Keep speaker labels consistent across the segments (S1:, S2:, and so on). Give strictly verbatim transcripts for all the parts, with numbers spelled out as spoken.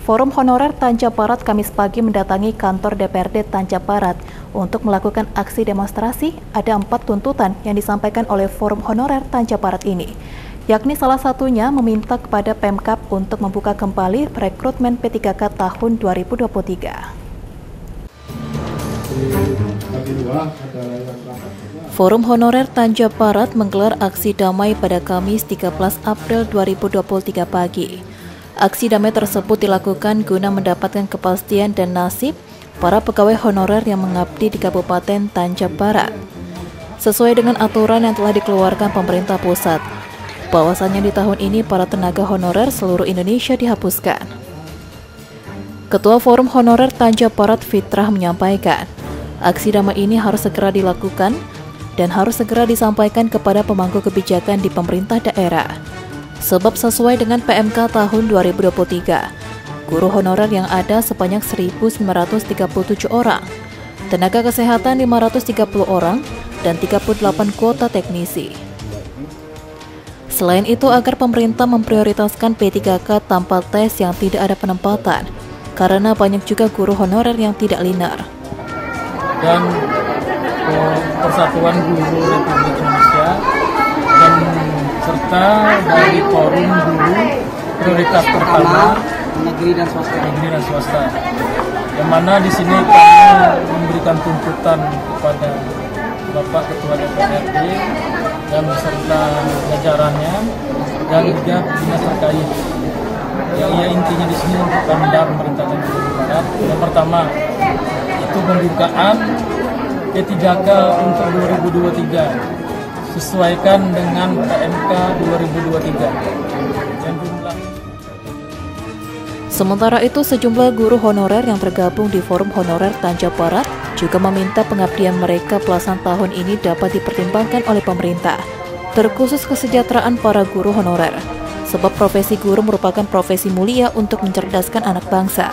S1: Forum Honorer Tanjab Barat Kamis pagi mendatangi kantor D P R D Tanjab Barat untuk melakukan aksi demonstrasi. Ada empat tuntutan yang disampaikan oleh Forum Honorer Tanjab Barat ini, yakni salah satunya meminta kepada Pemkab untuk membuka kembali rekrutmen P tiga K tahun dua ribu dua puluh tiga. Forum Honorer Tanjab Barat menggelar aksi damai pada Kamis tiga belas April dua ribu dua puluh tiga pagi. Aksi damai tersebut dilakukan guna mendapatkan kepastian dan nasib para pegawai honorer yang mengabdi di Kabupaten Tanjab Barat. Sesuai dengan aturan yang telah dikeluarkan pemerintah pusat, bahwasannya di tahun ini para tenaga honorer seluruh Indonesia dihapuskan. Ketua Forum Honorer Tanjab Barat Fitrah menyampaikan, aksi damai ini harus segera dilakukan dan harus segera disampaikan kepada pemangku kebijakan di pemerintah daerah. Sebab sesuai dengan P M K tahun dua ribu dua puluh tiga, guru honorer yang ada sebanyak seribu sembilan ratus tiga puluh tujuh orang, tenaga kesehatan lima ratus tiga puluh orang, dan tiga puluh delapan kuota teknisi. Selain itu, agar pemerintah memprioritaskan P tiga K tanpa tes yang tidak ada penempatan, karena banyak juga guru honorer yang tidak linear.
S2: Dan Persatuan Guru Republik Indonesia dan serta dari Forum Guru Prioritas Pertama
S3: negeri dan swasta.
S2: Negeri dan swasta. Yang mana di sini kami memberikan tuntutan kepada Bapak Ketua D P R D dan beserta jajarannya dan juga dinas terkait. Yang ya, intinya di sini untuk Pemda pemerintah Tanjab Barat. Yang pertama itu pembukaan P tiga K untuk dua ribu dua puluh tiga sesuaikan dengan P M K dua ribu dua puluh tiga. Dan jumlah.
S1: Sementara itu, sejumlah guru honorer yang tergabung di Forum Honorer Tanjab Barat juga meminta pengabdian mereka belasan tahun ini dapat dipertimbangkan oleh pemerintah, terkhusus kesejahteraan para guru honorer, sebab profesi guru merupakan profesi mulia untuk mencerdaskan anak bangsa.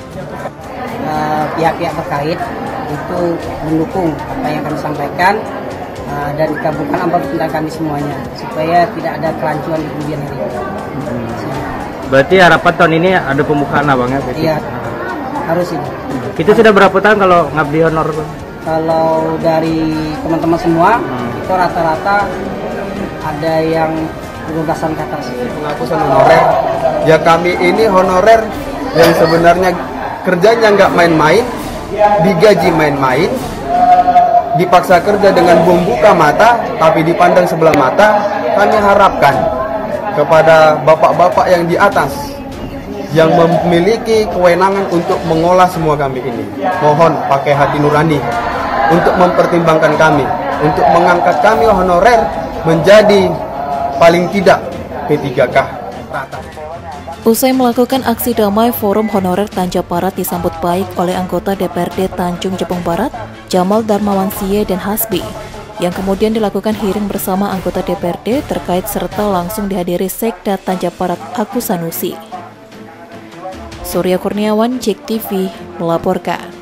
S3: Pihak-pihak uh, terkait itu mendukung apa yang kami sampaikan uh, dan dikabulkan apa permintaan kami semuanya supaya tidak ada kerancuan di kemudian hari. Hmm.
S4: Berarti harapan tahun ini ada pembukaan abang ya?
S3: Iya, harus ini.
S4: Kita sudah berapa tahun kalau ngabdi honor?
S3: Kalau dari teman-teman semua hmm. itu rata-rata ada yang penugasan ke atas.
S5: Penghapusan honorer. Ya kami ini honorer yang sebenarnya kerjanya nggak main-main, digaji main-main, dipaksa kerja dengan membuka mata, tapi dipandang sebelah mata. Kami harapkan kepada bapak-bapak yang di atas, yang memiliki kewenangan untuk mengolah semua kami ini, mohon pakai hati nurani untuk mempertimbangkan kami, untuk mengangkat kami honorer menjadi paling tidak P tiga K.
S1: Usai melakukan aksi damai, Forum Honorer Tanjab Barat disambut baik oleh anggota D P R D Tanjung Jabung Barat, Jamal Darmawan Sie dan Hasbi, yang kemudian dilakukan hearing bersama anggota D P R D terkait serta langsung dihadiri Sekda Tanjab Barat Agus Sanusi. Surya Kurniawan, J E K T V melaporkan.